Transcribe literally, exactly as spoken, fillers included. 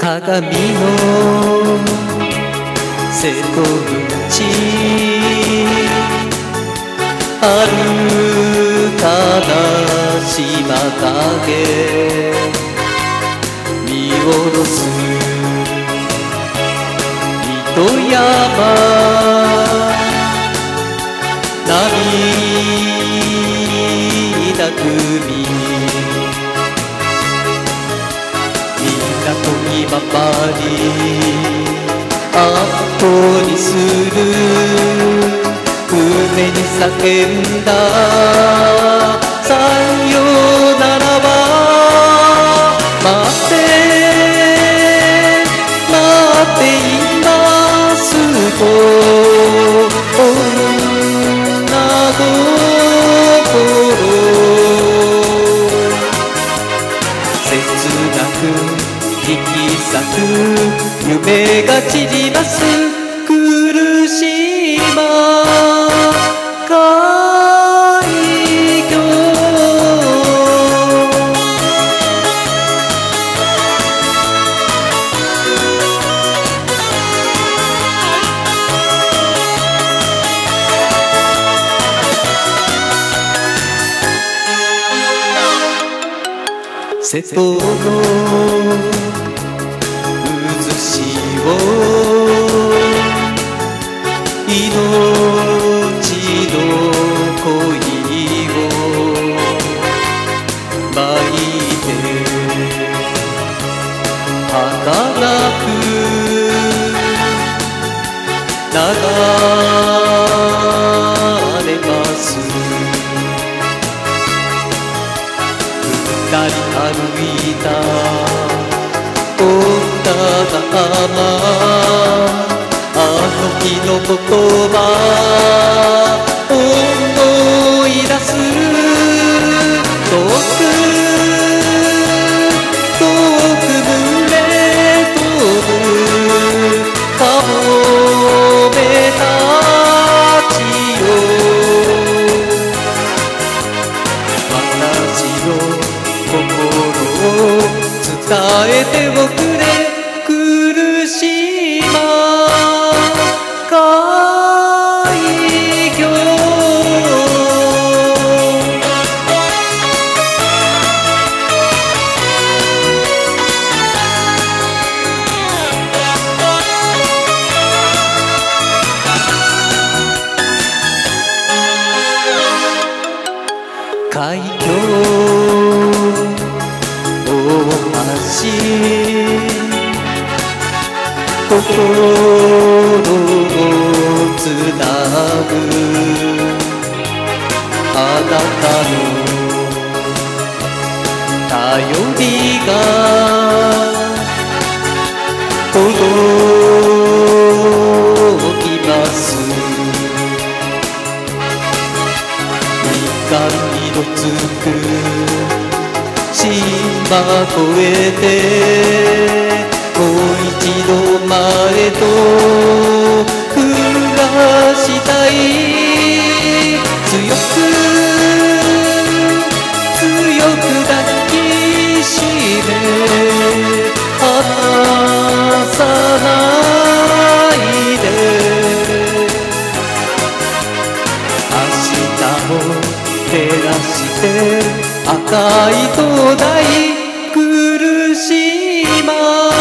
鏡の瀬戸口遥かな島影見下ろす糸山涙ぐみ港にままりあっとにする船に叫んださよならは待って待っていますと女心切なく引き裂く夢が散ります苦しいま海峡瀬戸の渦潮命の恋を巻いて儚く流れます二人歩いた女があの日のことは思い出す遠く遠く群れ飛ぶカモメたちよ私の心を伝えておくれ苦しいま海峡海峡大橋心をつなぐあなたの頼りが届きますみかん色つく島越えてもう一度前と暮らしたい強く強く抱きしめ離さないで明日も照らして赤い灯台苦しいま